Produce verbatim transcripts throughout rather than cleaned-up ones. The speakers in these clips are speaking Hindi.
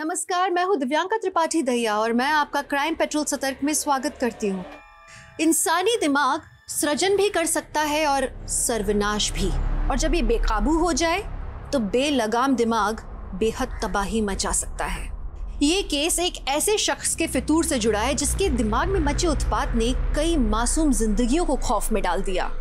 नमस्कार, मैं हूँ दिव्यांका त्रिपाठी दहिया और मैं आपका क्राइम पेट्रोल सतर्क में स्वागत करती हूँ। इंसानी दिमाग सृजन भी कर सकता है और सर्वनाश भी, और जब ये बेकाबू हो जाए तो बेलगाम दिमाग बेहद तबाही मचा सकता है। ये केस एक ऐसे शख्स के फितूर से जुड़ा है जिसके दिमाग में मचे उत्पात ने कई मासूम जिंदगियों को खौफ में डाल दिया।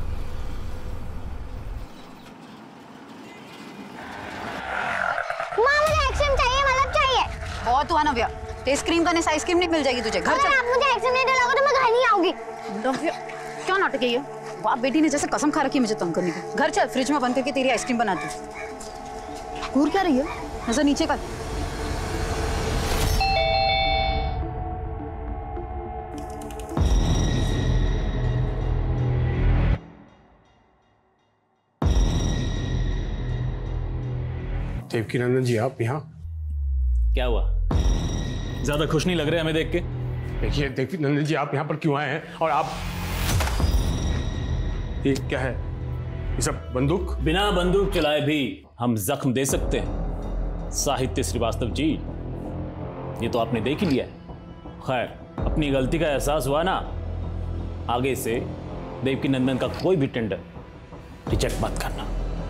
बहुत हुआ नव्या, टेस्ट क्रीम करने से आइसक्रीम नहीं मिल जाएगी तुझे। घर चल। आप मुझे आइसक्रीम नहीं दिलाओगे तो मैं घर नहीं आऊंगी। नव्या, क्या नाटक है ये? बाप बेटी ने जैसे कसम खा रखी है मुझे तंग करने की। घर चल, फ्रिज में बंद करके तेरी आइसक्रीम बना दी। घूर क्या रही है? नजर नीचे कर। देवकी नंदन जी, आप यहाँ? क्या हुआ? ज्यादा खुश नहीं लग रहे हमें देख के। देखिए देवकी नंदन जी, आप यहाँ पर क्यों आए हैं? और आप ये क्या है? ये सब बंदूक? बिना बंदूक चलाए भी हम जख्म दे सकते हैं साहित्य श्रीवास्तव जी, ये तो आपने देख ही लिया है। खैर, अपनी गलती का एहसास हुआ ना, आगे से देवकी नंदन का कोई भी टेंडर रिजेक्ट मत करना।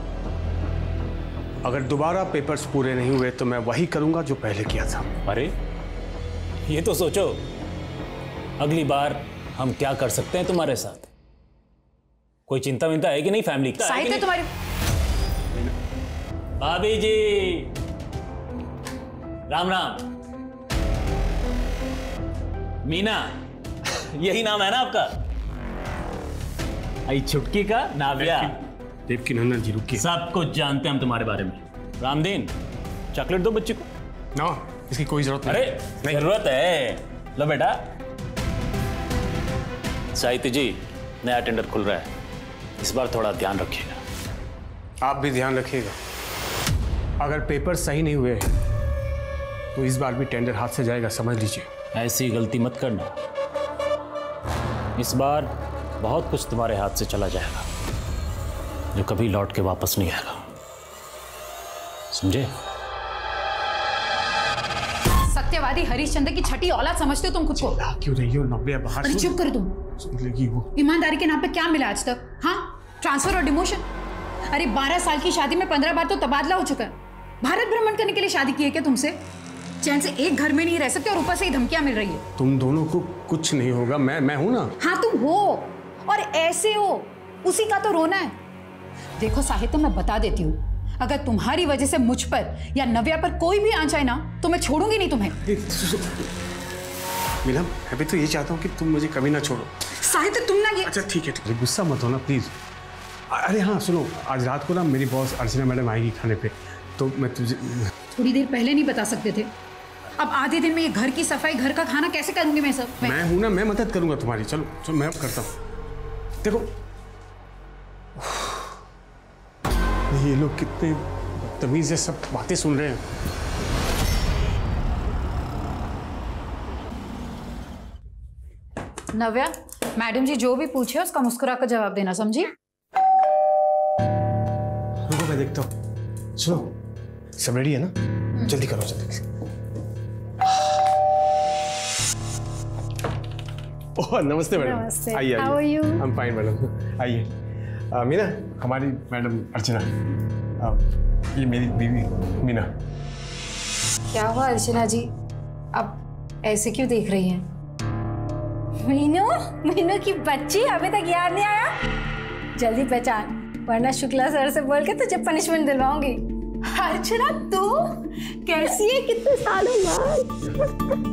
अगर दोबारा पेपर्स पूरे नहीं हुए तो मैं वही करूंगा जो पहले किया था। अरे ये तो सोचो, अगली बार हम क्या कर सकते हैं तुम्हारे साथ। कोई चिंता विंता है कि नहीं फैमिली का? साहित्य तुम्हारी भाभी जी, राम राम। मीना, यही नाम है ना आपका? आई छुटकी का नाविया। देवकी नंदन जी रुकिए। सब कुछ जानते हैं हम तुम्हारे बारे में। रामदीन, चॉकलेट दो बच्चे को। ना, इसकी कोई जरूरत नहीं। अरे जरूरत है, लो बेटा। साहित्य जी, नया टेंडर खुल रहा है, इस बार थोड़ा ध्यान रखिएगा। आप भी ध्यान रखिएगा। अगर पेपर सही नहीं हुए तो इस बार भी टेंडर हाथ से जाएगा, समझ लीजिए। ऐसी गलती मत करना, इस बार बहुत कुछ तुम्हारे हाथ से चला जाएगा जो कभी लौट के वापस नहीं आएगा, समझे? सत्यवादी हरिश्चंद्र की छठी औलाद समझते हो तुम खुद को? क्यों रही हो नब्बे? बाहर अरे चुप कर तुम। वो ईमानदारी के नाम पे क्या मिला आज तक? हाँ, ट्रांसफर और डिमोशन। अरे बारह साल की शादी में पंद्रह बार तो तबादला हो चुका है। भारत भ्रमण करने के लिए शादी की है क्या तुमसे? चैन से एक घर में नहीं रह सकते और ऊपर से ही धमकियां मिल रही है। तुम दोनों को कुछ नहीं होगा, मैं मैं हूं ना। हाँ तुम हो, और ऐसे हो, उसी का तो रोना है। देखो साहित्य, मैं बता देती हूँ, अगर तुम्हारी वजह से मुझ पर या नव्या पर कोई भी आंच आए ना तो मैं छोड़ूंगी नहीं तुम्हें। मीना, मैं भी तो ये चाहता हूँ कि तुम मुझे कभी ना छोड़ो। साहित्य तुम ना ये। अच्छा ठीक है, ठीक है, गुस्सा मत होना प्लीज। अरे हाँ सुनो, आज रात को ना मेरी बॉस अर्चना मैडम आएगी खाने पे, तो मैं तुझे थोड़ी देर पहले नहीं बता सकते थे? अब आधे दिन में ये घर की सफाई, घर का खाना कैसे करूंगी मैं सब? मैं, मैं हूं ना, मैं मदद करूंगा तुम्हारी। चलो चलो मैं करता हूँ। देखो ये लोग कितने बदतमीज है, सब बातें सुन रहे हैं। नव्या, मैडम जी जो भी पूछे उसका मुस्कुरा कर जवाब देना, समझी? रुको मैं देखता हूँ। सुनो, सब रेडी है ना? जल्दी करो, जल्दी। ओह नमस्ते मैडम। नमस्ते। आइए आइए। How are you? I'm fine madam. आइए। मीना, हमारी मैडम अर्चना, ये मेरी बीवी मीना। क्या हुआ अर्चना जी, अब ऐसे क्यों देख रही हैं? मीनू, मीनू की बच्ची अभी तक याद नहीं आया? जल्दी पहचान, वरना शुक्ला सर से बोल के तुझे पनिशमेंट दिलवाऊंगी। अर्चना तू कैसी है, कितने सालों बाद?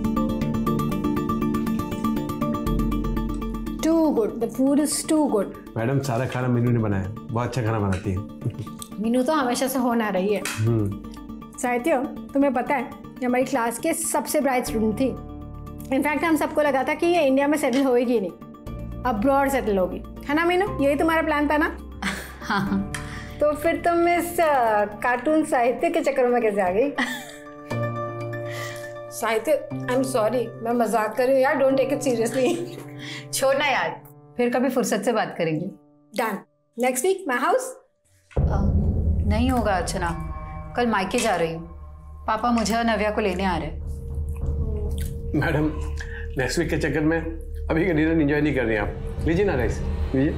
Too good, the food is too good. Madam सारा खाना मीनू ने बनाया, बहुत अच्छा खाना बनाती है। मीनू तो हमेशा से होना रही है। साहित्य, तुम्हें पता है ये हमारी क्लास के सबसे ब्राइट स्टूडेंट थी। इनफैक्ट हम सबको लगा था कि ये इंडिया में सेटल होएगी नहीं, अब्रॉड सेटल होगी, है ना मीनू? यही तुम्हारा प्लान था ना? हाँ। तो फिर तुम इस कार्टून साहित्य के चक्कर में कैसे आ गई? साहित्य, आई एम सॉरी, मैं मजाक कर रही हूँ यार, डोंट टेक इट सीरियसली। छोड़ना यार, फिर कभी फुर्सत से बात करेंगे। Done. Next week my house? नहीं होगा अर्चना, कल मायके जा रही हूँ। पापा मुझे और नव्या को लेने आ रहे हैं। मैडम, नेक्स्ट वीक के चक्कर में अभी का डिनर एंजॉय नहीं कर रहे हैं आप। लीजिए ना राइस, लीजिए।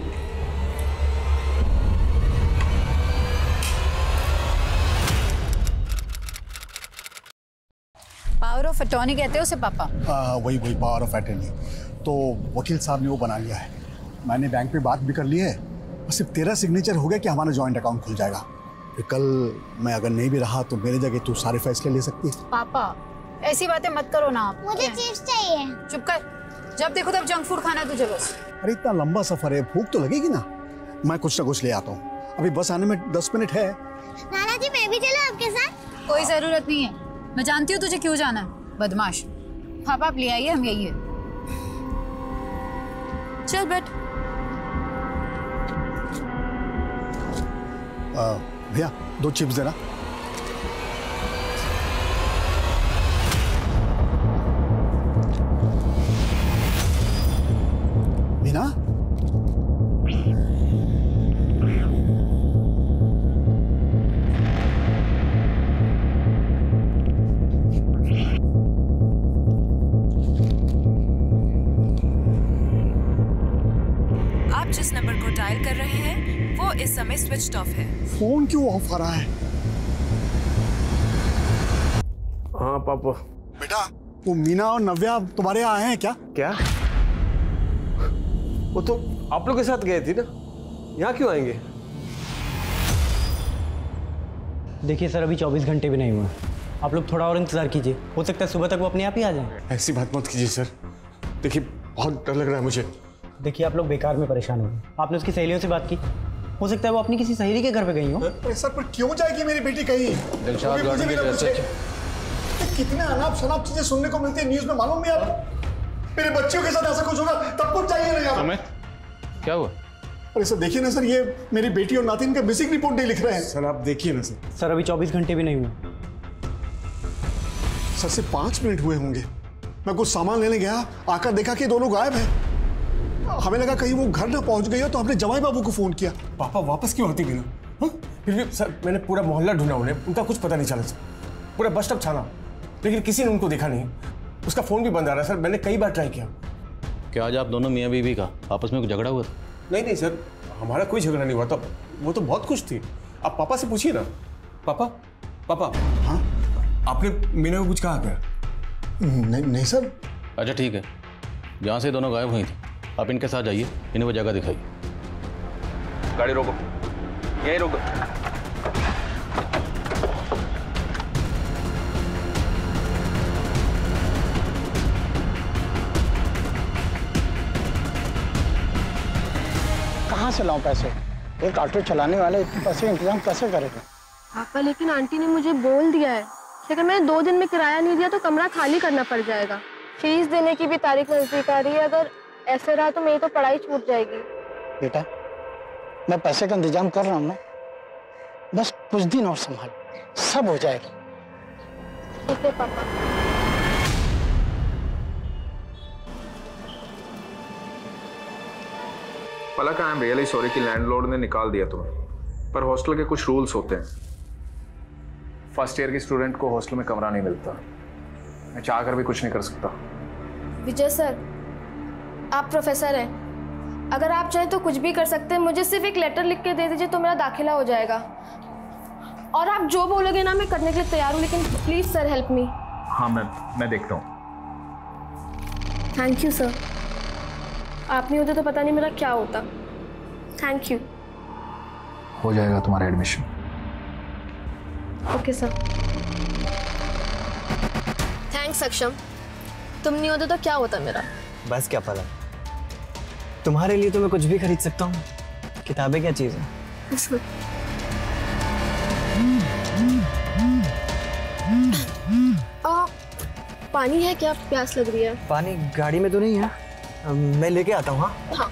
पावर ऑफ अटॉर्नी कहते हैं उसे पापा? आ, वही वही पावर ऑफ अटॉर्नी। तो वकील साहब ने वो बना लिया है, मैंने बैंक में बात भी कर ली है, सिर्फ तेरा सिग्नेचर हो गया कि हमारा जॉइंट अकाउंट खुल जाएगा। फिर कल मैं अगर नहीं भी रहा तो मेरे जगह तू सारे फैसले ले सकती है। पापा ऐसी बातें मत करो ना आप। मुझे चिप्स चाहिए। चुप कर, जब देखो तब जंक फूड खाना है तुझे बस। अरे इतना लंबा सफर है, भूख तो लगेगी ना। मैं कुछ ना कुछ ले आता हूँ, अभी बस आने में दस मिनट है। नाना जी मैं भी चलूं आपके साथ? कोई जरूरत नहीं है, मैं जानती हूँ तुझे क्यों जाना है, बदमाश। पापा आप ले आइए, हम यही है। चल बैठ। भैया दो चिप्स देना। मीना, आप जिस नंबर को डायल कर रहे हैं वो इस समय स्विच ऑफ है। फोन क्यों ऑफ आ रहा है? हाँ पापा। बेटा वो मीना और नव्या तुम्हारे यहाँ आए हैं क्या? क्या? वो तो आप लोग के साथ गए थे ना, यहाँ क्यों आएंगे? देखिए सर, अभी चौबीस घंटे भी नहीं हुए, आप लोग थोड़ा और इंतजार कीजिए, हो सकता है सुबह तक वो अपने आप ही आ जाएं। ऐसी बात मत कीजिए सर, देखिए बहुत डर लग रहा है मुझे। देखिए आप लोग बेकार में परेशान हो गए, आपने उसकी सहेलियों से बात की, हो सकता है वो अपनी किसी सहेली के घर पे गई हो। सर पर क्यों जाएगी मेरी बेटी कहीं? मुझे भी ना पूछे। कितने अनाप शनाप चीजें सुनने को मिलती है न्यूज में, मालूम नहीं आपको? मेरे बच्चियों के साथ ऐसा कुछ होगा तब कुछ चाहिए नहीं आप। क्या हुआ? अरे सर देखिए ना सर, ये मेरी बेटी और नातिन का मिसिंग रिपोर्ट नहीं लिख रहे हैं। सर आप देखिए ना सर। सर अभी चौबीस घंटे भी नहीं हुए। सर से पांच मिनट हुए होंगे, मैं कुछ सामान लेने गया, आकर देखा कि दोनों गायब हैं। हमें लगा कहीं वो घर ना पहुंच गई हो, तो हमने जवाई बाबू को फोन किया। पापा वापस क्यों आती बिना? हाँ? फिर भी सर मैंने पूरा मोहल्ला ढूंढा, उन्हें उनका कुछ पता नहीं चला सर, पूरा बस स्टॉप छाना, लेकिन किसी ने उनको देखा नहीं। उसका फोन भी बंद आ रहा है सर, मैंने कई बार ट्राई किया। क्या आज आप दोनों मियाँ बीवी का आपस में कुछ झगड़ा हुआ था? नहीं नहीं सर, हमारा कोई झगड़ा नहीं हुआ था, वो तो बहुत खुश थी। आप पापा से पूछिए ना। पापा पापा हाँ आपने मीना को कुछ कहा क्या? नहीं नहीं सर। अच्छा ठीक है, जहाँ से दोनों गायब हुई थी आप इनके साथ जाइए, इन्हें वो जगह दिखाइए। गाड़ी रोको, यहीं रोको। कहाँ से लाऊं पैसे? एक ऑटो चलाने वाले इतने पैसे इंतजाम कैसे करेगा? पापा लेकिन आंटी ने मुझे बोल दिया है कि अगर मैंने दो दिन में किराया नहीं दिया तो कमरा खाली करना पड़ जाएगा। फीस देने की भी तारीख नजदीक आ रही है, अगर ऐसे रहा तो मेरी तो पढ़ाई छूट जाएगी। बेटा मैं पैसे का इंतजाम कर रहा हूँ ना, बस कुछ दिन और संभाल, सब हो जाएगा। ठीक है पापा। Palak, I am really sorry कि लैंडलॉर्ड ने निकाल दिया तुम्हें, पर हॉस्टल के कुछ रूल्स होते हैं। फर्स्ट ईयर के स्टूडेंट को हॉस्टल में कमरा नहीं मिलता, मैं चाह कर भी कुछ नहीं कर सकता। विजय सर, आप प्रोफेसर हैं, अगर आप चाहें तो कुछ भी कर सकते हैं। मुझे सिर्फ एक लेटर लिख के दे दीजिए तो मेरा दाखिला हो जाएगा, और आप जो बोलोगे ना मैं करने के लिए तैयार हूँ, लेकिन प्लीज सर हेल्प मी। हाँ मैं मैं देखता हूँ। थैंक यू सर, आप नहीं होते तो पता नहीं मेरा क्या होता। Thank you. हो जाएगा तुम्हारा एडमिशन। Okay sir. थैंक्स सक्षम, तुम नहीं होते तो क्या होता मेरा। बस क्या पता, तुम्हारे लिए तो मैं कुछ भी खरीद सकता हूँ, किताबें क्या चीज़ है। आ, पानी है क्या? प्यास लग रही है। पानी गाड़ी में तो नहीं है, मैं लेके आता हूँ। हाँ हाँ।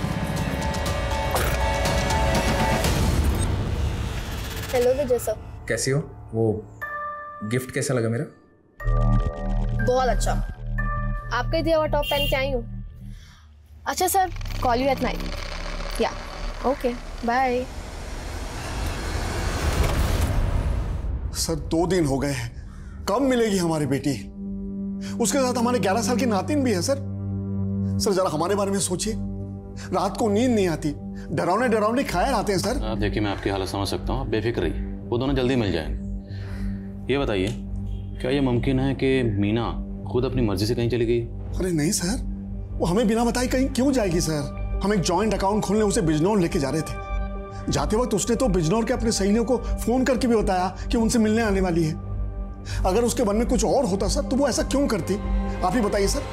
हेलो विजय सर, कैसी हो? वो गिफ्ट कैसा लगा मेरा? बहुत अच्छा, आपका दिया हुआ टॉप पहन के आई हूँ। अच्छा sir, call you at night. या ओके बाय। सर दो दिन हो गए हैं, कब मिलेगी हमारी बेटी? उसके साथ हमारे ग्यारह साल की नातिन भी है सर। सर जरा हमारे बारे में सोचिए, रात को नींद नहीं आती, डरावने डरावने ख्याल आते हैं सर। आप देखिए, मैं आपकी हालत समझ सकता हूँ, आप बेफिक्र रहिए, वो दोनों जल्दी मिल जाएंगे। ये बताइए, क्या ये मुमकिन है कि मीना खुद अपनी मर्जी से कहीं चली गई? अरे नहीं सर, वो हमें बिना बताए कहीं क्यों जाएगी सर? हम एक जॉइंट अकाउंट खोलने उसे बिजनौर लेके जा रहे थे। जाते वक्त उसने तो बिजनौर के अपने सहेलियों को फोन करके भी बताया कि उनसे मिलने आने वाली है। अगर उसके मन में कुछ और होता सर तो वो ऐसा क्यों करती? आप ही बताइए सर।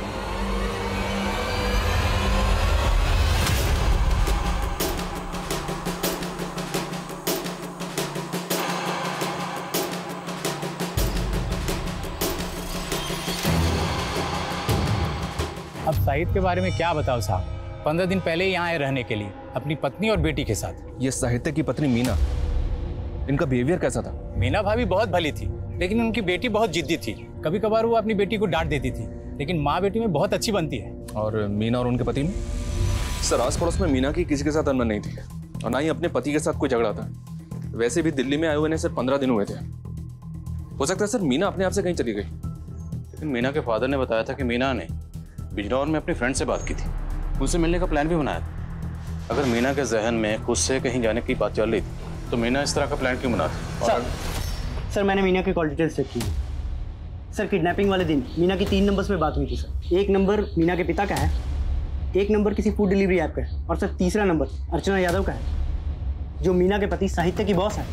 अब साहित्य के बारे में क्या बताओ साहब, पंद्रह दिन पहले यहाँ आए रहने के लिए अपनी पत्नी और बेटी के साथ। ये साहित्य की पत्नी मीना, इनका बिहेवियर कैसा था? मीना भाभी बहुत भली थी, लेकिन उनकी बेटी बहुत जिद्दी थी। कभी कभार वो अपनी बेटी को डांट देती थी, लेकिन माँ बेटी में बहुत अच्छी बनती है। और मीना और उनके पति में? सर आस पड़ोस में मीना की किसी के साथ अनबन नहीं थी और ना ही अपने पति के साथ कोई झगड़ा था। वैसे भी दिल्ली में आए हुए सिर्फ पंद्रह दिन हुए थे। हो सकता है सर मीना अपने आप से कहीं चली गई। लेकिन मीना के फादर ने बताया था कि मीना ने बिजनौर में अपनी फ्रेंड से बात की थी, उनसे मिलने का प्लान भी बनाया था। अगर मीना के जहन में खुद से कहीं जाने की बात चल रही थी तो मीना इस तरह का प्लान क्यों बनाती? सर, सर मैंने मीना की कॉल डिटेल्स चेक की। सर किडनैपिंग वाले दिन मीना की तीन नंबर्स में बात हुई थी सर। एक नंबर मीना के पिता का है, एक नंबर किसी फूड डिलीवरी ऐप का है, और सर तीसरा नंबर अर्चना यादव का है, जो मीना के पति साहित्य की बॉस है।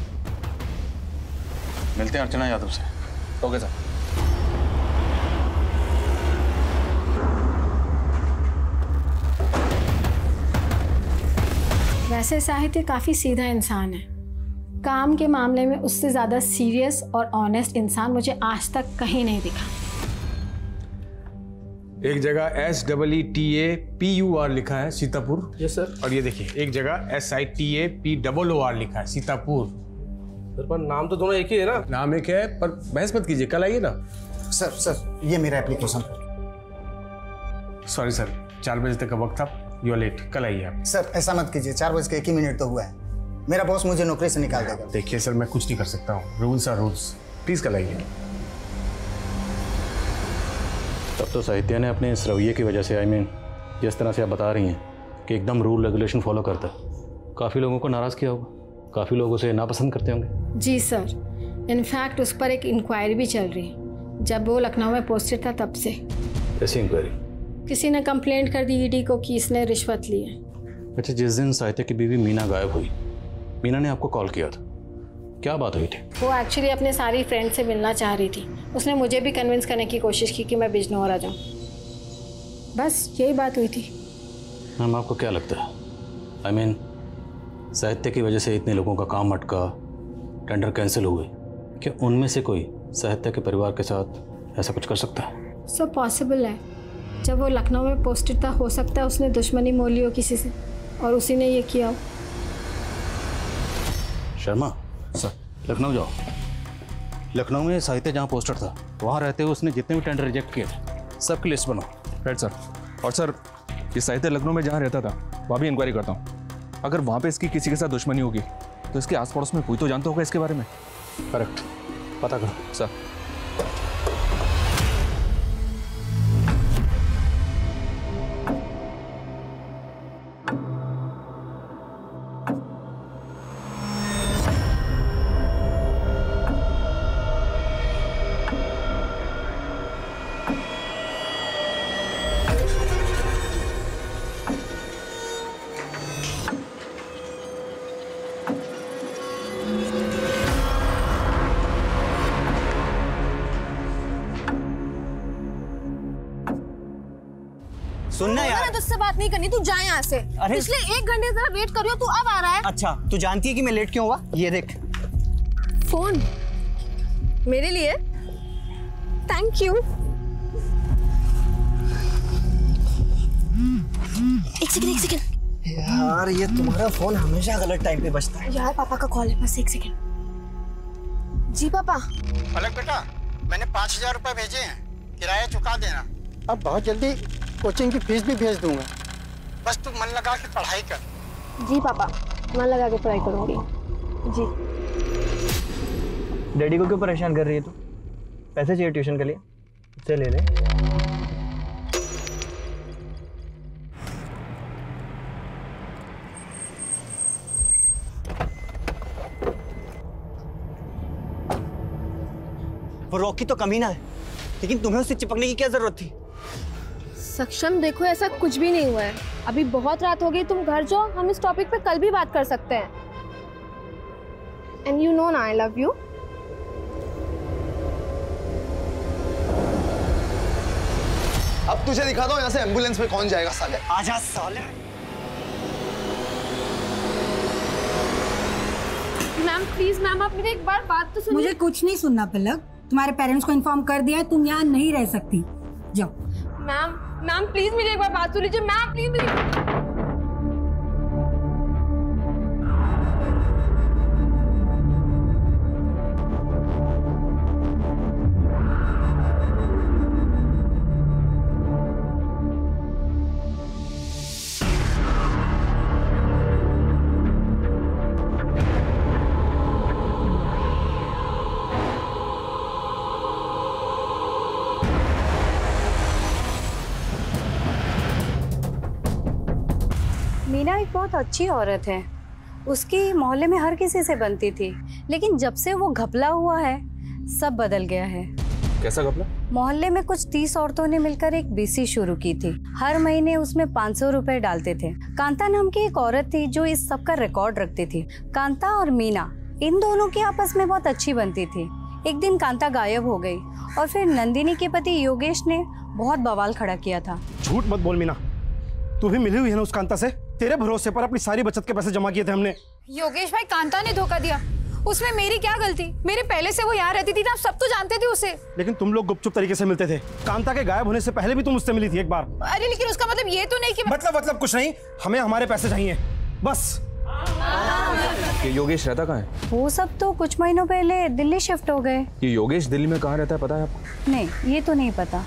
मिलते हैं अर्चना यादव से। Okay sir. वैसे साहित्य काफ़ी सीधा इंसान है। काम के मामले में उससे ज़्यादा सीरियस और ऑनेस्ट इंसान मुझे आज तक कहीं नहीं दिखा। एक जगह S double E T A P U R लिखा है सीतापुर। Yes sir. और ये देखिए एक जगह S I T A P double O R लिखा है सीतापुर। सर पर नाम तो दोनों एक ही है ना? नाम एक है, पर बहस मत कीजिए, कल आइए ना। सर सर ये मेरा एप्लीकेशन। सॉरी सर, चार बजे तक का वक्त था, यू आर लेट, कल आइए आप। सर ऐसा मत कीजिए, चार बज के एक ही मिनट तो हुआ है, मेरा बॉस मुझे नौकरी से निकाल देगा। देखिए सर, मैं कुछ नहीं कर सकता हूँ, रूल्स आर रूल्स, प्लीज कल आइए। तब तो साहित्य ने अपने इस रवैये की वजह से, आई मीन जिस तरह से आप बता रही हैं कि एकदम रूल रेगुलेशन फॉलो करता है, काफ़ी लोगों को नाराज़ किया होगा, काफ़ी लोग उसे नापसंद करते होंगे। जी सर, इनफैक्ट उस पर एक इंक्वायरी भी चल रही है, जब वो लखनऊ में पोस्टेड था तब से। ऐसी इंक्वायरी? किसी ने कंप्लेंट कर दी ईडी को कि इसने रिश्वत ली है। अच्छा, जिस दिन साहित्य की बीवी मीना गायब हुई, मीना ने आपको कॉल किया था, क्या बात हुई थी? वो एक्चुअली अपने सारी फ्रेंड से मिलना चाह रही थी। उसने मुझे भी कन्विंस करने की कोशिश की कि मैं बिजनौर आ जाऊँ, बस यही बात हुई थी। मैम आपको क्या लगता है, आई मीन साहित्य की वजह से इतने लोगों का काम अटका, टेंडर कैंसिल हुए, क्या उनमें से कोई साहित्य के परिवार के साथ ऐसा कुछ कर सकता है? सब पॉसिबल है। जब वो लखनऊ में पोस्टेड था, हो सकता है उसने दुश्मनी मोल ली हो किसी से और उसी ने ये किया हो। शर्मा सर, लखनऊ जाओ। लखनऊ में साहित्य जहाँ पोस्टर था वहाँ रहते हुए उसने जितने भी टेंडर रिजेक्ट किए सबकी लिस्ट बनाओ। Right sir. और सर ये साहित्य लखनऊ में जहाँ रहता था वहाँ भी इंक्वायरी करता हूँ। अगर वहाँ पे इसकी किसी के साथ दुश्मनी होगी तो इसके आस पड़ोस में कोई तो जानता होगा इसके बारे में। करेक्ट, पता करो सर। सुनना यार, मैं तुझसे बात नहीं करनी, तू जा यहाँ से। पिछले एक घंटे से वेट कर रही हो, तू अब आ रहा है। अच्छा, तू जानती है कि मैं लेट क्यों हुआ? ये देख फोन मेरे लिए, थैंक यू। एक सेकंड एक सेकंड यार, ये तुम्हारा फोन हमेशा गलत टाइम पे बजता है। यार पापा का कॉल है, बस एक सेकंड। जी पापा। पलक बेटा, मैंने पाँच हजार रुपए भेजे हैं, किराया चुका देना। अब बहुत जल्दी कोचिंग की फीस भी भेज दूंगा, बस तू मन लगा के पढ़ाई कर। जी पापा, मन लगा के पढ़ाई करूंगी। जी। डैडी को क्यों परेशान कर रही है तू? पैसे चाहिए ट्यूशन के लिए? से ले ले। वो रॉकी तो कमीना है, लेकिन तुम्हें उससे चिपकने की क्या जरूरत थी? सक्षम देखो, ऐसा कुछ भी नहीं हुआ है। अभी बहुत रात हो गई, तुम घर जाओ, हम इस टॉपिक पे कल भी बात कर सकते हैं। एंड यू नो ना आई लव यू। अब तुझे दिखा दो यहाँ से एम्बुलेंस में कौन जाएगा साले। आजा साले। मैम प्लीज, मैम आप मेरी एक बार बात तो सुनिए। मुझे कुछ नहीं सुनना पलक, तुम्हारे पेरेंट्स को इन्फॉर्म कर दिया है, तुम यहाँ नहीं रह सकती, जाओ। मैम मैम प्लीज मेरी एक बार बात सुन लीजिए। मैम प्लीज मेरी। मीना एक बहुत अच्छी औरत है, उसकी मोहल्ले में हर किसी से बनती थी, लेकिन जब से वो घपला हुआ है सब बदल गया है। कैसा घपला? मोहल्ले में कुछ तीस औरतों ने मिलकर एक बीसी शुरू की थी। हर महीने उसमें पाँच सौ रुपए डालते थे। कांता नाम की एक औरत थी जो इस सब का रिकॉर्ड रखती थी। कांता और मीना इन दोनों की आपस में बहुत अच्छी बनती थी। एक दिन कांता गायब हो गई और फिर नंदिनी के पति योगेश ने बहुत बवाल खड़ा किया था। झूठ मत बोल मीना, तू भी मिली हुई है ना उस कांता से? तेरे भरोसे पर अपनी सारी बचत के पैसे जमा किए थे हमने। योगेश भाई, कांता ने धोखा दिया, उसमें मेरी क्या गलती? मेरे पहले से वो यहाँ रहती थी ना, सब तो जानते थे उसे। लेकिन तुम लोग गुपचुप तरीके से मिलते थे। कांता के गायब होने से पहले भी तुम उससे मिली थी एक बार। अरे लेकिन उसका मतलब ये तो नहीं कि मतलब मतलब कुछ नहीं, हमें हमारे पैसे चाहिए बस। ये योगेश रहता कहाँ है? वो सब तो कुछ महीनों पहले दिल्ली शिफ्ट हो गए। ये योगेश दिल्ली में कहाँ रहता है पता है आपको? नहीं, ये तो नहीं पता।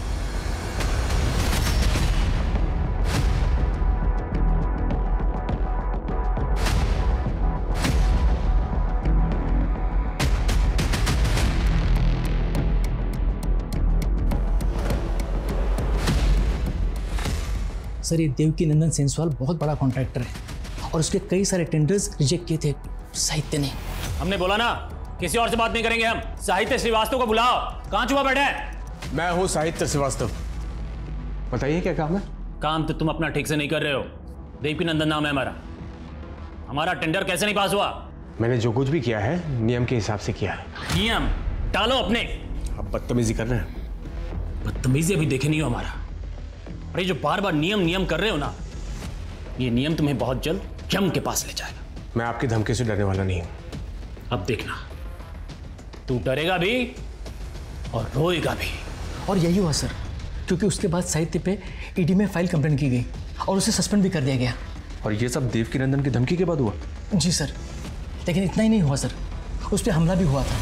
सर, ये देवकी नंदन सेंसवाल बहुत बड़ा कॉन्ट्रैक्टर है और उसके कई सारे टेंडर्स रिजेक्ट किए थे साहित्य ने। हमने बोला ना किसी और से बात नहीं करेंगे हम। साहित्य श्रीवास्तव को बुलाओ। कहाँ छुपा बैठे हैं? मैं हूँ साहित्य श्रीवास्तव। बताइए क्या काम है? काम तो तुम अपना ठीक से नहीं कर रहे हो। देवकी नंदन नाम है हमारा। हमारा टेंडर कैसे नहीं पास हुआ? मैंने जो कुछ भी किया है नियम के हिसाब से किया है। नियम डालो अपने। अब बदतमीजी कर रहे हैं। बदतमीजी अभी देखे नहीं हो हमारा। अरे जो बार बार नियम नियम कर रहे हो ना, ये नियम तुम्हें बहुत जल्द यम के पास ले जाएगा। मैं आपकी धमकी से डरने वाला नहीं हूं। अब देखना, तू डरेगा भी और रोएगा भी। और यही हुआ सर, क्योंकि उसके बाद साहित्य पे ईडी में फाइल कंप्लेन की गई और उसे सस्पेंड भी कर दिया गया। और ये सब देवकी नंदन की धमकी के बाद हुआ? जी सर, लेकिन इतना ही नहीं हुआ सर, उस पर हमला भी हुआ था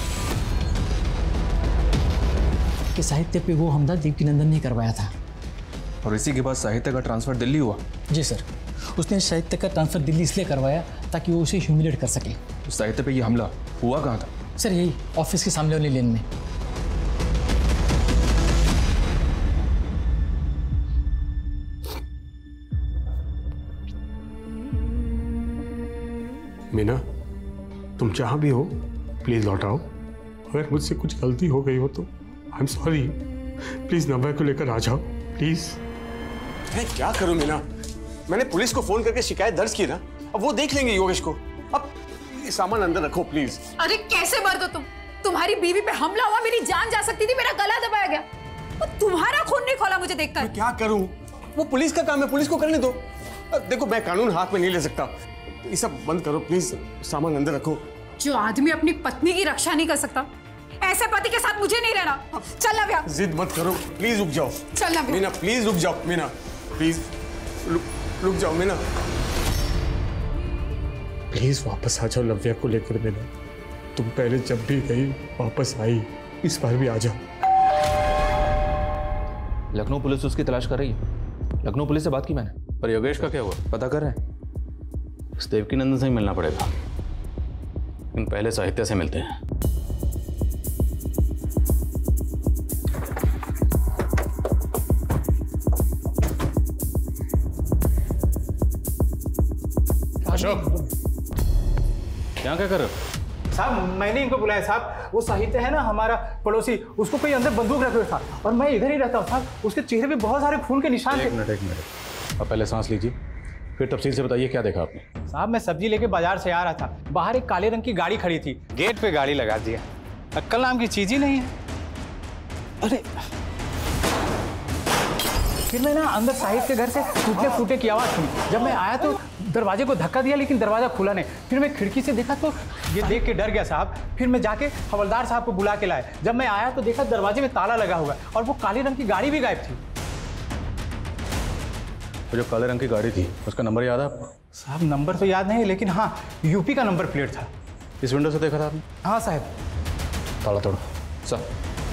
कि साहित्य पे वो हमला देवकी नंदन ने करवाया था। और इसी के बाद साहित्य का ट्रांसफर दिल्ली हुआ? जी सर, उसने साहित्य का ट्रांसफर दिल्ली इसलिए करवाया ताकि वो उसे ह्यूमिलेट कर सके। तो साहित्य पे ये हमला हुआ कहाँ था? सर यही ऑफिस के सामने वाली लेन में। मीना, तुम जहां भी हो प्लीज लौट आओ। अगर मुझसे कुछ गलती हो गई हो तो I am sorry. Please Navya को लेकर आ जाओ प्लीज। मैं क्या करूं मीना? मैंने पुलिस को फोन करके शिकायत दर्ज की ना, अब वो देख लेंगे योगेश को। अब ये सामान अंदर रखो प्लीज। अरे कैसे मर्द हो तुम? तुम्हारी बीवी पे हमला हुआ, मेरी जान जा सकती थी, मेरा गला दबाया गया और तुम्हारा खून नहीं खोला मुझे देखकर। मैं क्या करूं? वो पुलिस का काम है, पुलिस को करने दो। देखो मैं कानून हाथ में नहीं ले सकता। ये सब बंद करो प्लीज, सामान अंदर रखो। जो आदमी अपनी पत्नी की रक्षा नहीं कर सकता, ऐसे पति के साथ मुझे नहीं रहना। चल नव्या। जिद मत करो प्लीज, रुक जाओ। चल नव्या। मीना प्लीज रुक जाओ। मीना प्लीज रुक जाओ। मीना प्लीज वापस आ जाओ नव्या को लेकर। मीना तुम पहले जब भी गई वापस आई, इस बार भी आ जाओ। लखनऊ पुलिस उसकी तलाश कर रही है। लखनऊ पुलिस से बात की मैंने। पर योगेश का क्या हुआ? पता कर रहे हैं। इस देवकी नंदन से ही मिलना पड़ेगा, लेकिन पहले साहित्य से मिलते हैं। अशोक, यहाँ क्या कर रहे हो? साहब मैंने इनको बुलाया साहब। वो साहित्य है ना हमारा पड़ोसी, उसको कोई अंदर बंदूक रखे हुए था और मैं इधर ही रहता हूँ साहब। उसके चेहरे पे बहुत सारे खून के निशान थे। एक मिनट एक मिनट, अब पहले सांस लीजिए, फिर तफसील से बताइए क्या देखा आपने। साहब मैं सब्जी लेके बाजार से आ रहा था, बाहर एक काले रंग की गाड़ी खड़ी थी, गेट पे गाड़ी लगा दिया। अक्कल नाम की चीज ही नहीं है। अरे फिर मैं ना अंदर साहित्य के घर से टूटने फूटे की आवाज़ सुनी। जब मैं आया तो दरवाजे को धक्का दिया लेकिन दरवाजा खुला नहीं। फिर मैं खिड़की से देखा तो ये देख के डर गया साहब। फिर मैं जाके हवलदार साहब को बुला के लाया। जब मैं आया तो देखा दरवाजे में ताला लगा हुआ और वो काले रंग की गाड़ी भी गायब थी। वो जो काले रंग की गाड़ी थी उसका नंबर याद है आपको? साहब नंबर तो याद नहीं लेकिन हाँ यूपी का नंबर प्लेट था। इस विंडो से देखा था आपने? हाँ साहब। ताला तोड़ो। सर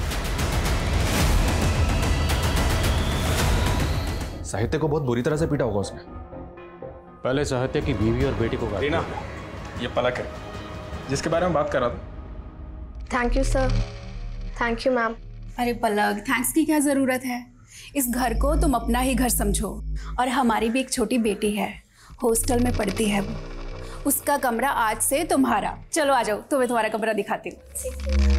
साहित्य को बहुत बुरी तरह से पीटा होगा उसने। पहले साहित्य की बीवी और बेटी को काट रीना, ये पलक है जिसके बारे में बात कर रहा था। Thank you sir. Thank you ma'am. अरे पलक, थैंक्स की क्या ज़रूरत है। इस घर को तुम अपना ही घर समझो। और हमारी भी एक छोटी बेटी है, हॉस्टल में पढ़ती है वो। उसका कमरा आज से तुम्हारा। चलो आ जाओ, तुम्हें तुम्हारा कमरा दिखाती हूँ।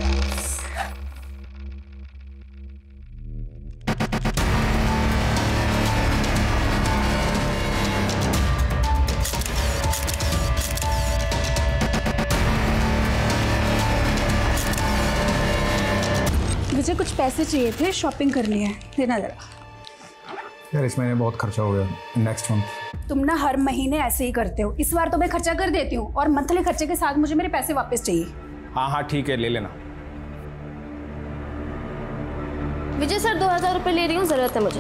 मुझे कुछ पैसे चाहिए थे, शॉपिंग करनी है, देना जरा। यार इस महीने बहुत खर्चा हो गया, नेक्स्ट मंथ। तुम ना हर महीने ऐसे ही करते हो। इस बार तो मैं खर्चा कर देती हूँ और मंथली खर्चे के साथ मुझे मेरे पैसे वापस चाहिए। हाँ हाँ ठीक है, ले लेना। विजय सर दो हजार रुपये ले रही हूँ, जरूरत है मुझे।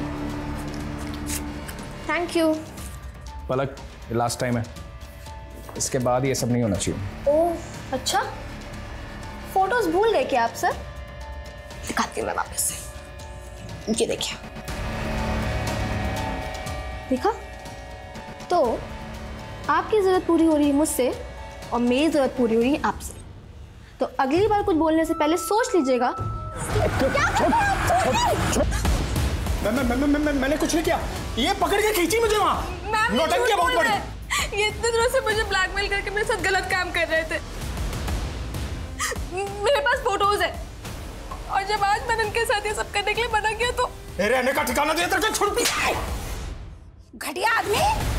Thank you. पलक ये लास्ट टाइम है, इसके बाद ये सब नहीं होना चाहिए। ओह अच्छा, फोटोज भूल गए क्या आप सर? दिखाती हूँ मैं वापस से। ये देखिए, देखा तो आपकी जरूरत पूरी हो रही है मुझसे और मेरी जरूरत पूरी हो रही है आपसे। तो अगली बार कुछ बोलने से पहले सोच लीजिएगा। मैं, मैं, मैं, मैं, मैं, मैंने कुछ नहीं किया, ये पकड़ के खींची मुझे वहां। नौटंकी है बहुत बड़ी। ये इतने दिनों से मुझे ब्लैकमेल करके मेरे साथ गलत काम कर रहे थे। मेरे पास फोटोज है और जब आज मैंने उनके साथ ये सब करने के लिए मना किया तो रहने का ठिकाना दिया तो छोड़ दी। घटिया आदमी।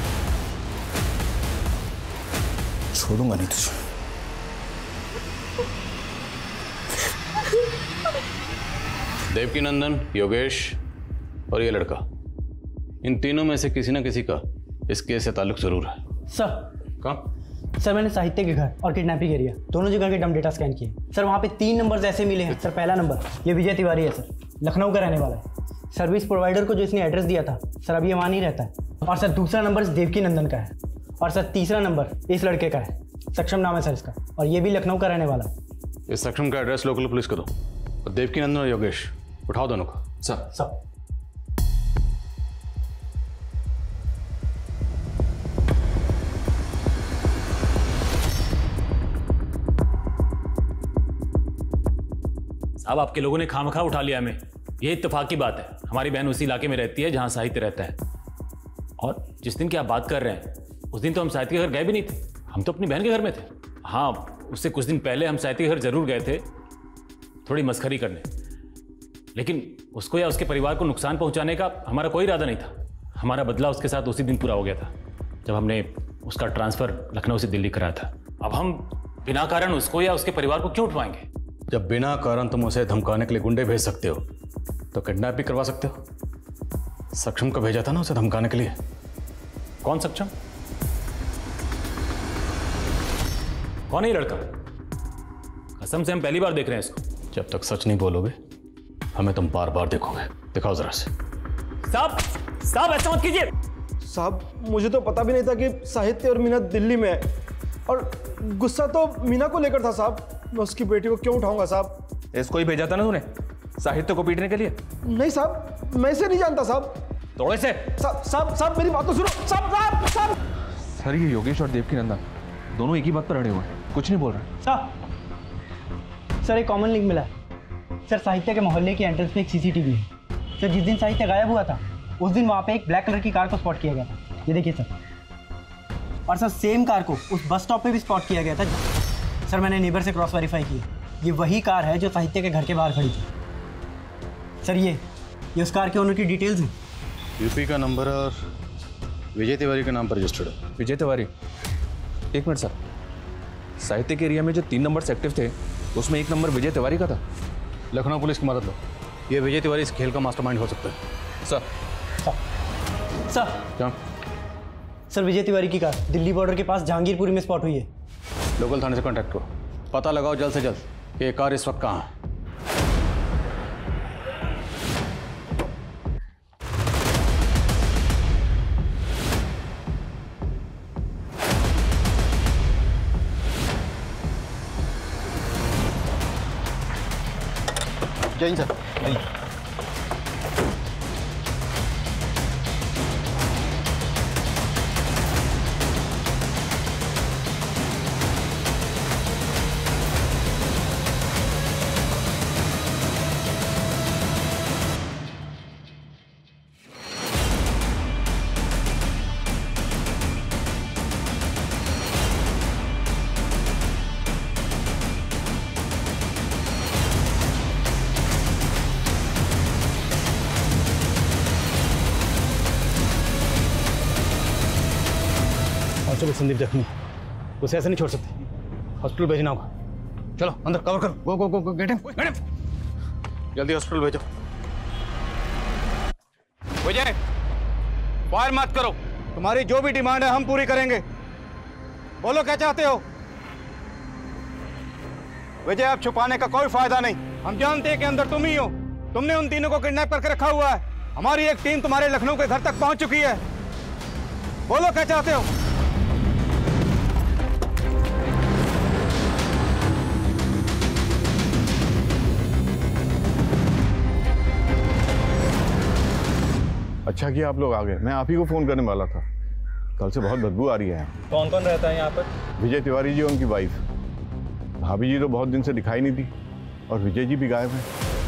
छोड़ूंगा नहीं तुझे। देवकी नंदन, योगेश और ये लड़का, इन तीनों में से किसी ना किसी का इस केस से ताल्लुक जरूर है। सर कहाँ? सर मैंने साहित्य के घर और किडनैपिंग एरिया दोनों जगह के डम डेटा स्कैन किए सर। वहाँ पे तीन नंबर्स ऐसे मिले हैं सर। पहला नंबर ये विजय तिवारी है सर, लखनऊ का रहने वाला है। सर्विस प्रोवाइडर को जो इसने एड्रेस दिया था सर अभी ये वहाँ नहीं रहता है। और सर दूसरा नंबर देवकी नंदन का है और सर तीसरा नंबर इस लड़के का है, सक्षम नाम है सर इसका, और ये भी लखनऊ का रहने वाला है। इस सक्षम का एड्रेस लोकल पुलिस को दो और देवकी नंदन और योगेश उठाओ दोनों को। सर सर साहब आपके लोगों ने खामखा उठा लिया हमें। ये इत्तेफाक की बात है, हमारी बहन उसी इलाके में रहती है जहां साहित्य रहता है। और जिस दिन की आप बात कर रहे हैं उस दिन तो हम साहित्य के घर गए भी नहीं थे, हम तो अपनी बहन के घर में थे। हाँ उससे कुछ दिन पहले हम साहित्य के घर जरूर गए थे थोड़ी मस्खरी करने, लेकिन उसको या उसके परिवार को नुकसान पहुंचाने का हमारा कोई इरादा नहीं था। हमारा बदला उसके साथ उसी दिन पूरा हो गया था जब हमने उसका ट्रांसफ़र लखनऊ से दिल्ली कराया था। अब हम बिना कारण उसको या उसके परिवार को क्यों उठवाएंगे? जब बिना कारण तुम उसे धमकाने के लिए गुंडे भेज सकते हो तो किडनैप भी करवा सकते हो। सक्षम को भेजा था ना उसे धमकाने के लिए। कौन सक्षम? कौन है ये लड़का? कसम से हम पहली बार देख रहे हैं इसको। जब तक सच नहीं बोलोगे हमें तुम बार बार देखोगे। दिखाओ जरा से। साहब साहब ऐसा मत कीजिए। साहब मुझे तो पता भी नहीं था कि साहित्य और मीना दिल्ली में है, और गुस्सा तो मीना को लेकर था साहब। मैं उसकी बेटी को क्यों उठाऊंगा साहब? इसको ही भेजा था ना तूने साहित्य को पीटने के लिए? नहीं साहब, मैं इसे नहीं जानता साहब। थोड़े से साहब साहब साहब मेरी बात तो सुनो। साहब साहब साहब सर ये योगेश और देवकी नंदन दोनों एक ही बात पर अड़े हुए हैं, कुछ नहीं बोल रहे। सर सर एक कॉमन लिंक मिला है सर। साहित्य के मोहल्ले की एंट्रेंस पे एक सीसीटीवी है सर। जिस दिन साहित्य गायब हुआ था उस दिन वहाँ पे एक ब्लैक कलर की कार को स्पॉट किया गया था। ये देखिए सर। और सर सेम कार को उस बस स्टॉप पे भी स्पॉट किया गया था। सर मैंने नेबर से क्रॉस वेरीफाई किया, ये वही कार है जो साहित्य के घर के बाहर खड़ी थी। सर ये ये उस कार के ओनर की डिटेल्स हैं। यूपी का नंबर और विजय तिवारी के नाम पर रजिस्टर्ड है। विजय तिवारी, एक मिनट सर, साहित्य के एरिया में जो तीन नंबर एक्टिव थे उसमें एक नंबर विजय तिवारी का था। लखनऊ पुलिस की मदद लो, ये विजय तिवारी इस खेल का मास्टरमाइंड हो सकता है। सर सर क्या सर विजय तिवारी की कार दिल्ली बॉर्डर के पास जहांगीरपुरी में स्पॉट हुई है। लोकल थाने से कांटेक्ट करो, पता लगाओ जल्द से जल्द कि ये कार इस वक्त कहाँ है। जय हिंद सर। चलो संदीप जख्मी, उसे ऐसे नहीं छोड़ सकते, हॉस्पिटल भेजना होगा। चलो अंदर कवर करो, go go go go get him, get him, जल्दी हॉस्पिटल भेजो। विजय, फायर मत करो, तुम्हारी जो भी डिमांड है हम पूरी करेंगे। बोलो क्या चाहते हो? विजय, अब छुपाने का कोई फायदा नहीं, हम जानते हैं कि अंदर तुम ही हो। तुमने उन तीनों को किडनैप करके रखा हुआ है। हमारी एक टीम तुम्हारे लखनऊ के घर तक पहुंच चुकी है। बोलो क्या चाहते हो? अच्छा किया आप लोग आ गए, मैं आप ही को फोन करने वाला था। कल से बहुत बदबू आ रही है। कौन कौन रहता है यहाँ पर? विजय तिवारी जी और उनकी वाइफ। भाभी जी तो बहुत दिन से दिखाई नहीं थी और विजय जी भी गायब हैं।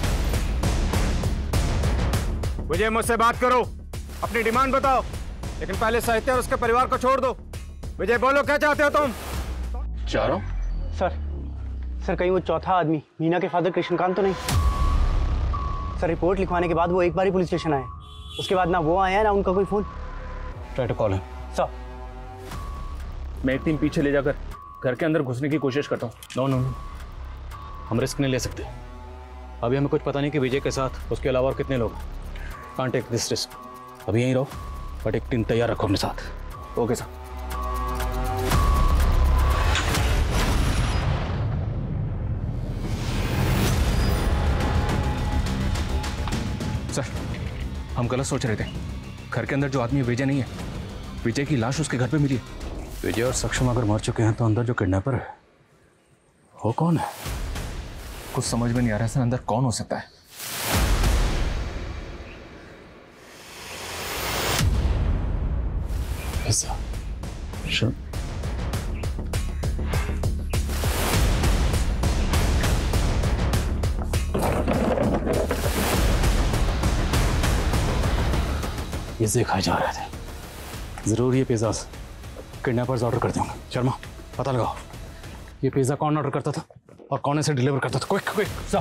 विजय, मुझसे बात करो, अपनी डिमांड बताओ, लेकिन पहले साहित्य और उसके परिवार को छोड़ दो। विजय, बोलो क्या चाहते हो तुम? चारों? सर सर कहीं वो चौथा आदमी मीना के फादर कृष्णकांत तो नहीं? सर रिपोर्ट लिखवाने के बाद वो एक बार ही पुलिस स्टेशन आए, उसके बाद ना वो आया ना उनका कोई phone. Try to call him. Sir मैं एक टीम पीछे ले जाकर घर के अंदर घुसने की कोशिश करता हूँ। नो नो नो, हम रिस्क नहीं ले सकते। अभी हमें कुछ पता नहीं कि विजय के साथ उसके अलावा और कितने लोग। Can't take this risk. अभी यहीं रहो, बट एक टीम तैयार रखो अपने साथ। Okay sir. सर, हम गलत सोच रहे थे। घर के अंदर जो आदमी विजय नहीं है, विजय की लाश उसके घर पे मिली है। विजय और सक्षम अगर मर चुके हैं तो अंदर जो किडनैपर है वो कौन है? कुछ समझ में नहीं आ रहा है सर, अंदर कौन हो सकता है? ऐसा sure. पिज़्ज़े खाए जा रहे थे। जरूर ये पिज़्ज़ा किडनैपर्स ऑर्डर करते होंगे। शर्मा, पता लगाओ ये पिज़्ज़ा कौन ऑर्डर करता था और कौन इसे डिलीवर करता था। क्विक क्विक सब।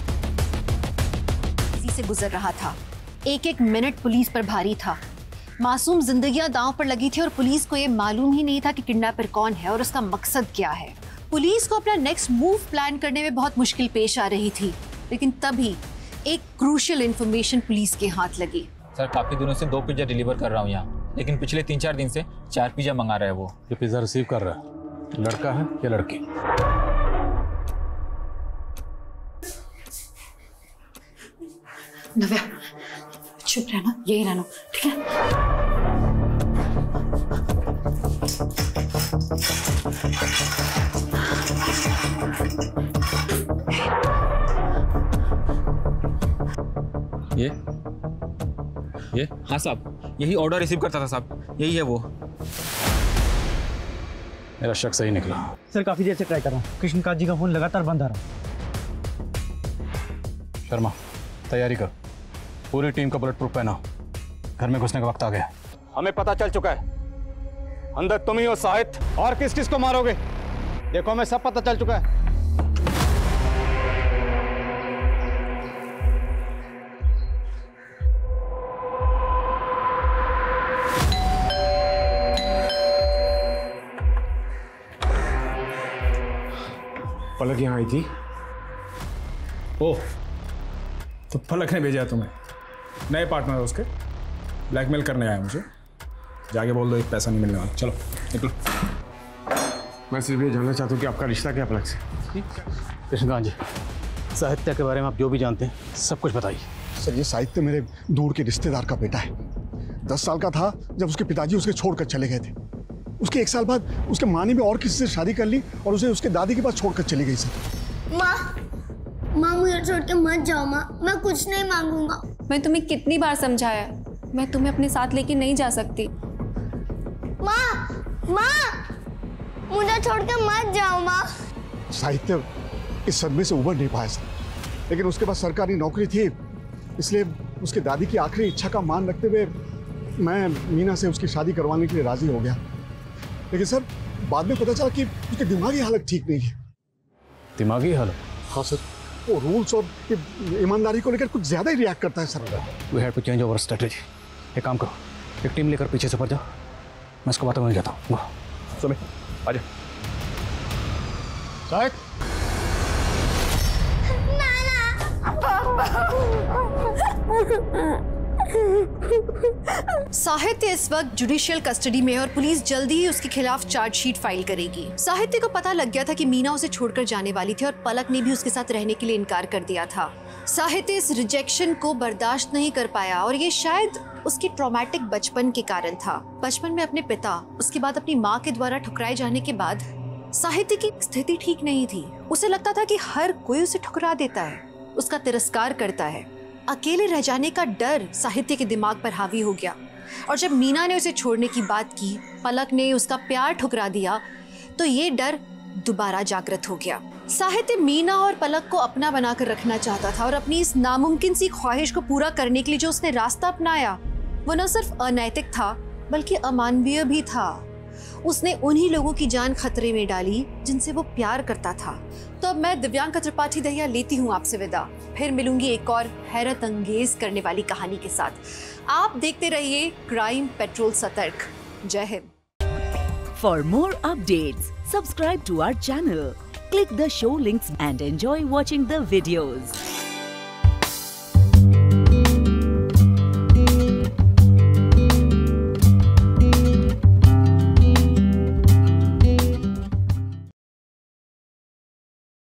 इसी से गुजर रहा था। एक एक मिनट पुलिस पर भारी था। मासूम जिंदगियां दांव पर लगी थी और पुलिस को ये मालूम ही नहीं था कि किडनैपर कौन है और उसका मकसद क्या है। पुलिस को अपना नेक्स्ट मूव प्लान करने में बहुत मुश्किल पेश आ रही थी, लेकिन तभी एक क्रूशियल इंफॉर्मेशन पुलिस के हाथ लगी। सर, काफी दिनों से दो पिज्जा डिलीवर कर रहा हूँ यहाँ, लेकिन पिछले तीन चार दिन से चार पिज्जा मंगा रहा है वो। ये पिज्जा रिसीव कर रहा है लड़का है या लड़की? नव्या, चुप रहना, यही रहना, ठीक है? ये ये हाँ साहब, यही ऑर्डर रिसीव करता था साहब, यही है वो। मेरा शक सही निकला। सर काफी देर से ट्राई कर रहा हूँ, कृष्णकांत जी का फोन लगातार बंद आ रहा है। शर्मा, तैयारी कर, पूरी टीम का बुलेट प्रूफ पहना, घर में घुसने का वक्त आ गया। हमें पता चल चुका है अंदर तुम ही हो साहित्य, और किस किस को मारोगे? देखो मैं सब पता चल चुका है। पलक यहाँ आई थी? ओह, तो पलक ने भेजा तुम्हें? नए पार्टनर है उसके, ब्लैकमेल करने आया मुझे। जाके बोल दो एक पैसा नहीं मिलने वाला। चलो निकलो। मैं सिर्फ ये जानना चाहता हूँ कि आपका रिश्ता क्या पलक से? कृष्णकांत जी, साहित्य के बारे में आप जो भी जानते हैं सब कुछ बताइए। सर ये साहित्य मेरे दूर के रिश्तेदार का बेटा है। दस साल का था जब उसके पिताजी उसे छोड़कर चले गए थे। उसके एक साल बाद उसके माँ ने भी और किसी से शादी कर ली और उसे उसके दादी के पास छोड़कर चली गई। सर माँ माँ मुझे छोड़ के मत जाओ माँ, मैं कुछ नहीं मांगूंगा। मैं तुम्हें कितनी बार समझाया, मैं तुम्हें अपने साथ लेके नहीं जा सकती। माँ माँ मुझे छोड़ के मत जाओ माँ। साहित्य इस सदमे से उबर नहीं पाया सर, लेकिन उसके पास सरकारी नौकरी थी, इसलिए उसके दादी की आखिरी इच्छा का मान रखते हुए मैं मीना से उसकी शादी करवाने के लिए राजी हो गया। लेकिन सर बाद में पता चला कि उसकी दिमागी हालत ठीक नहीं है। दिमागी हालत? हाँ सर, वो रूल्स और ईमानदारी को लेकर कुछ ज्यादा ही रिएक्ट करता है sir. We have to change our strategy. एक काम करो, एक टीम लेकर पीछे से पड़ जाओ, मैं इसको बातों में जाता हूँ। सुमित आ जा। शायद साहित्य इस वक्त जुडिशियल कस्टडी में है और पुलिस जल्दी ही उसके खिलाफ चार्जशीट फाइल करेगी। साहित्य को पता लग गया था कि मीना उसे छोड़कर जाने वाली थी और पलक ने भी उसके साथ रहने के लिए इनकार कर दिया था। साहित्य इस रिजेक्शन को बर्दाश्त नहीं कर पाया और ये शायद उसके ट्रॉमेटिक बचपन के कारण था। बचपन में अपने पिता, उसके बाद अपनी माँ के द्वारा ठुकराए जाने के बाद साहित्य की स्थिति ठीक नहीं थी। उसे लगता था कि हर कोई उसे ठुकरा देता है, उसका तिरस्कार करता है। अकेले रह जाने का डर साहित्य के दिमाग पर हावी हो गया और जब मीना ने उसे छोड़ने की बात की, पलक ने उसका प्यार ठुकरा दिया, तो ये डर दोबारा जागृत हो गया। साहित्य मीना और पलक को अपना बनाकर रखना चाहता था और अपनी इस नामुमकिन सी ख्वाहिश को पूरा करने के लिए जो उसने रास्ता अपनाया वो न सिर्फ अनैतिक था बल्कि अमानवीय भी था। उसने उन्हीं लोगों की जान खतरे में डाली जिनसे वो प्यार करता था। तो अब मैं दिव्यांका त्रिपाठी दहिया लेती हूँ आपसे विदा। फिर मिलूंगी एक और हैरत अंगेज करने वाली कहानी के साथ। आप देखते रहिए क्राइम पेट्रोल सतर्क। जय Hind. For more updates, subscribe to our channel, click the show links and enjoy watching the videos.